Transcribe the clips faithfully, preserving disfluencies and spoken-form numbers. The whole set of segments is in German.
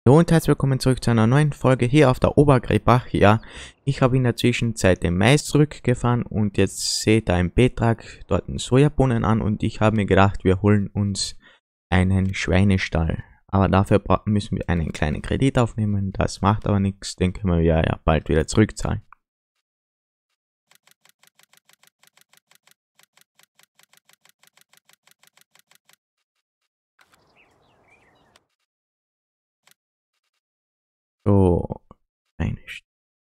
Hallo und herzlich willkommen zurück zu einer neuen Folge hier auf der Obergräbach. Ja, ich habe in der Zwischenzeit den Mais zurückgefahren und jetzt seht ihr im Betrag dort einen Sojabohnen an und ich habe mir gedacht, wir holen uns einen Schweinestall. Aber dafür müssen wir einen kleinen Kredit aufnehmen, das macht aber nichts, den können wir ja bald wieder zurückzahlen. So, eine St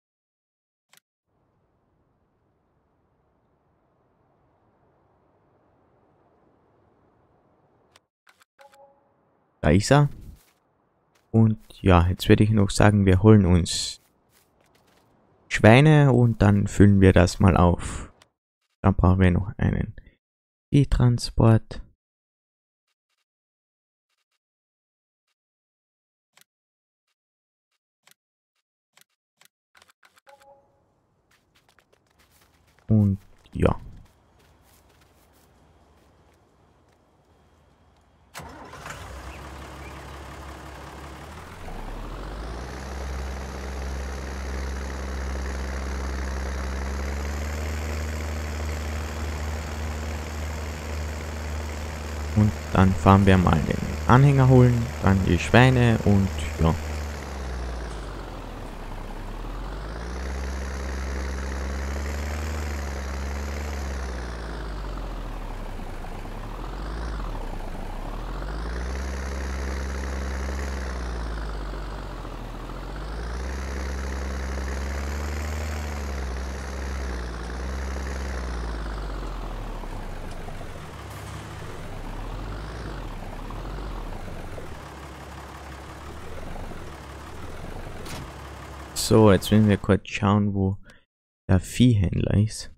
Da ist er. Und ja, jetzt würde ich noch sagen, wir holen uns Schweine und dann füllen wir das mal auf. Dann brauchen wir noch einen Viehtransport. Und ja. Und dann fahren wir mal den Anhänger holen, dann die Schweine und ja. So, jetzt werden wir kurz schauen, wo der Viehhändler ist.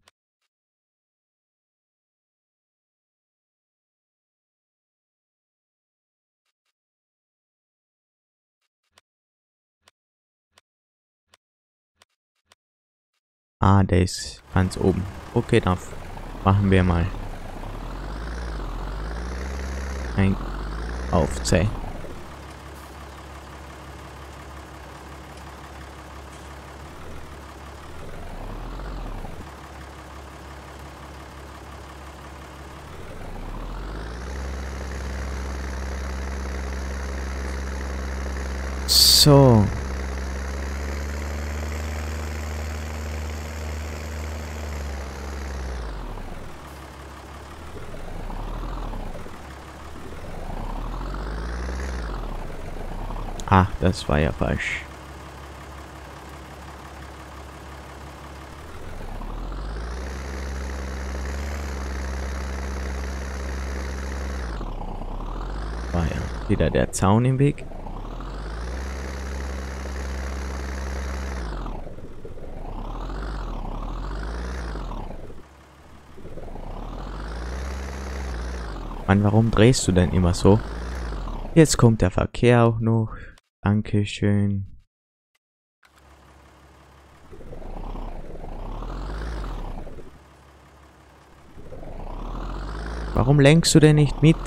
Ah, der ist ganz oben. Okay, dann machen wir mal ein Aufzeigen. So. Ach, das war ja falsch. War ja wieder der Zaun im Weg. Mann, warum drehst du denn immer so? Jetzt kommt der Verkehr auch noch. Dankeschön. Warum lenkst du denn nicht mit?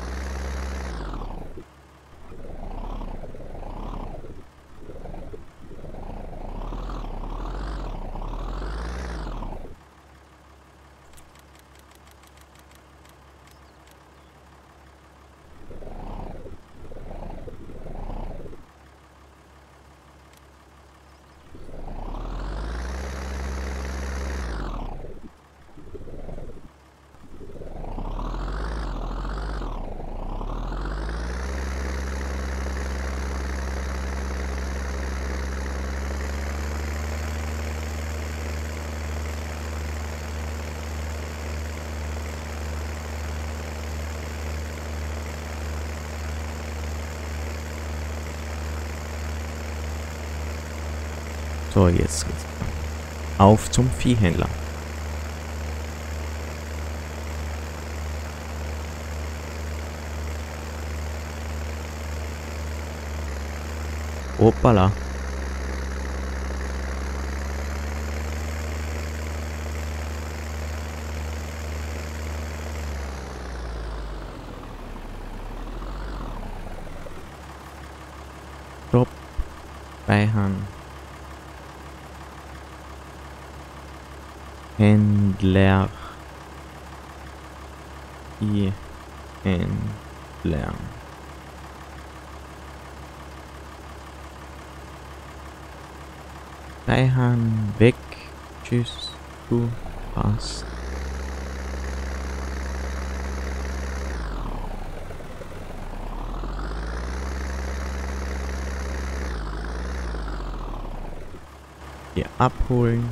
So, jetzt geht's auf zum Viehhändler. Hoppala. Stopp. Speichern. Händler. Die Händler. Speichern. Weg. Tschüss. Du hast. Hier abholen.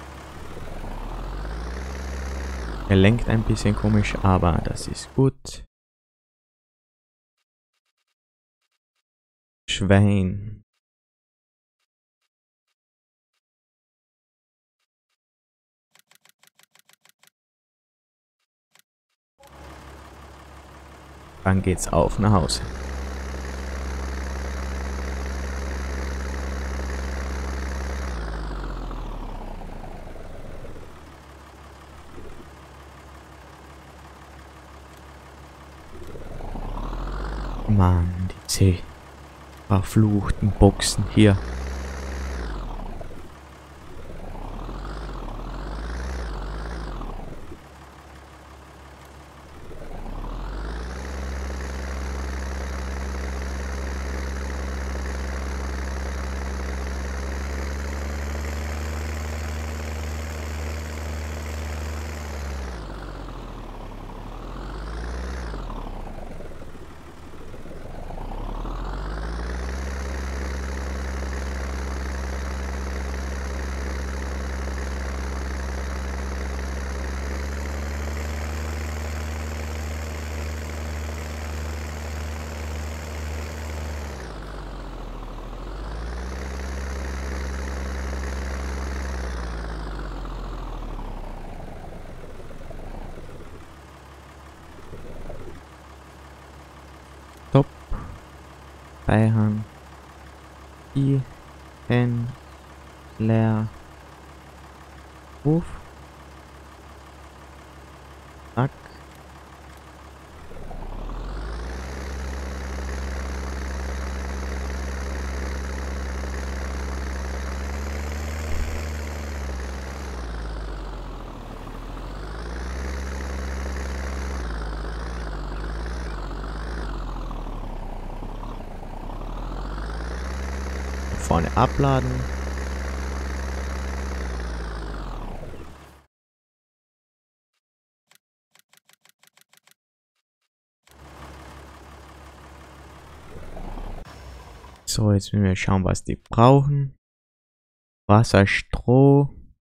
Er lenkt ein bisschen komisch, aber das ist gut. Schwein. Dann geht's auf nach Hause. Mann, diese verfluchten Boxen hier. Stopp. Speichern. Die Händler. Ruf. Zack. Vorne abladen. So, jetzt müssen wir schauen, was die brauchen. Wasser, Stroh.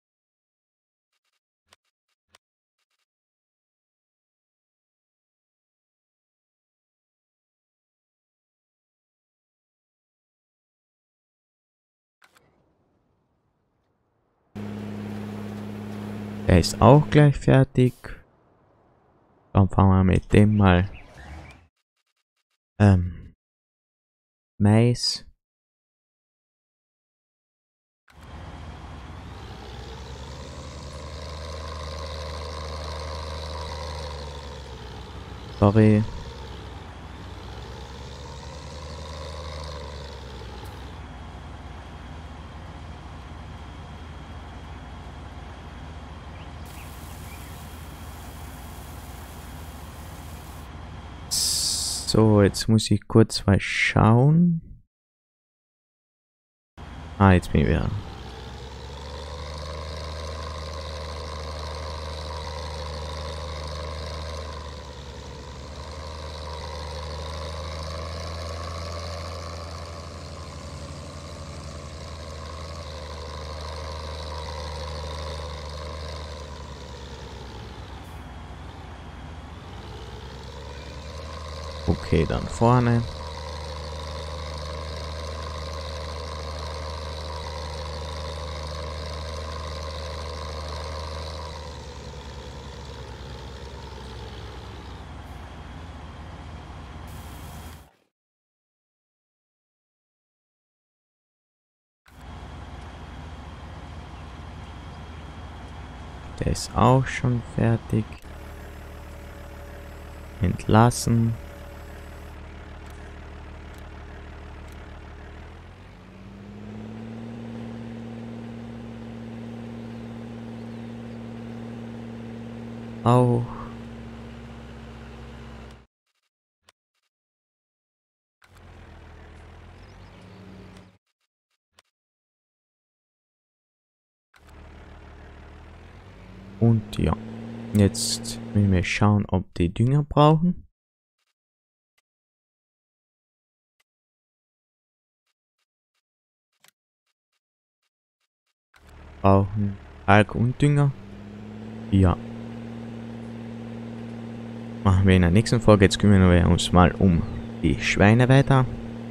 Der ist auch gleich fertig. Dann fangen wir mit dem mal. Ähm. Mais. Sorry. So, jetzt muss ich kurz mal schauen. Ah, jetzt bin ich wieder. Okay, dann vorne. Der ist auch schon fertig. Entlassen. auch. Und ja, jetzt müssen wir schauen, ob die Dünger brauchen. Brauchen Alk und Dünger. Ja. Machen wir in der nächsten Folge. Jetzt kümmern wir uns mal um die Schweine weiter.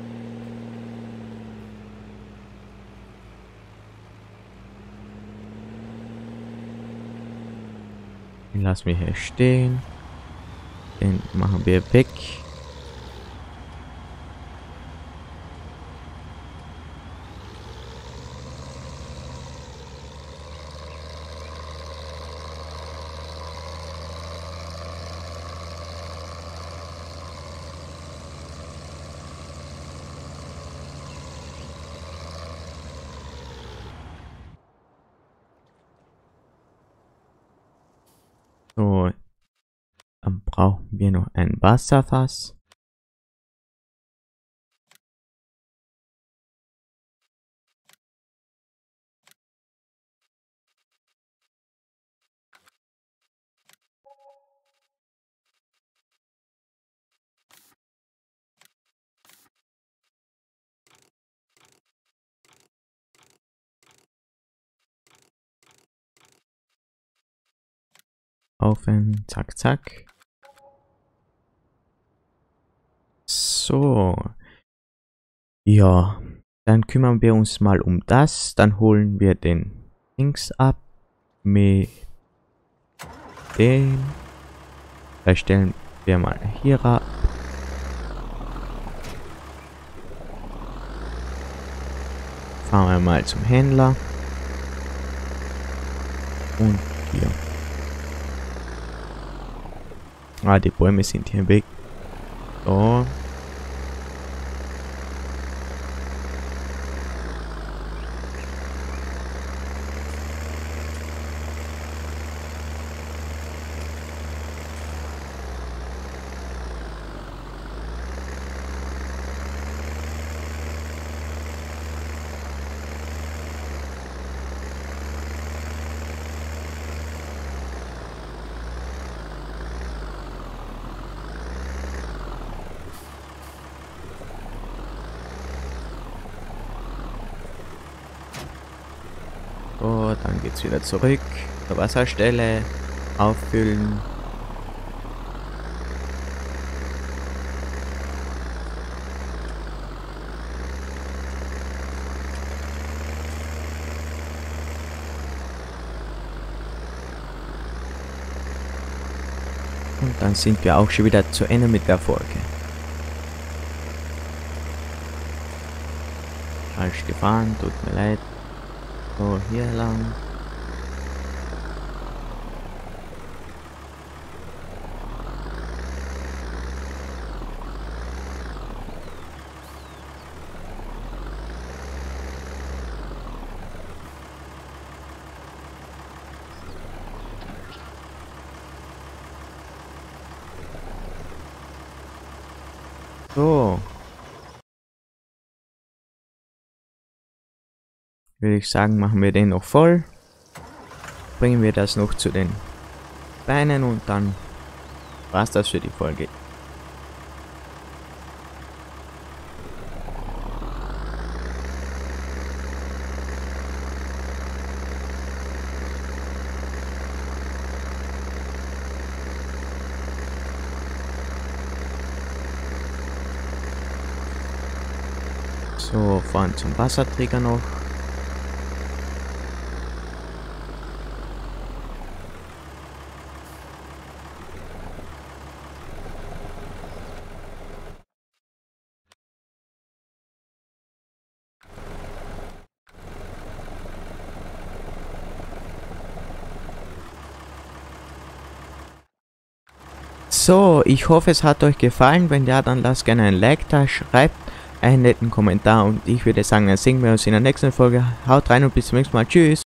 Den lassen wir hier stehen. Den machen wir weg. So, dann brauchen wir noch ein Wasserfass. Aufhören, zack, zack. So. Ja, dann kümmern wir uns mal um das. Dann holen wir den Dings ab mit den. Da stellen wir mal hier ab. Fahren wir mal zum Händler. Und hier. Ah, die Bäume sind hier weg. So. So, dann geht's wieder zurück zur Wasserstelle, auffüllen. Und dann sind wir auch schon wieder zu Ende mit der Folge. Falsch gefahren, tut mir leid. So, hier lang. So. Würde ich sagen, machen wir den noch voll. Bringen wir das noch zu den Beinen und dann war's das für die Folge. So, fahren zum Wasserträger noch. So, ich hoffe, es hat euch gefallen. Wenn ja, dann lasst gerne ein Like da, schreibt einen netten Kommentar und ich würde sagen, dann sehen wir uns in der nächsten Folge. Haut rein und bis zum nächsten Mal. Tschüss.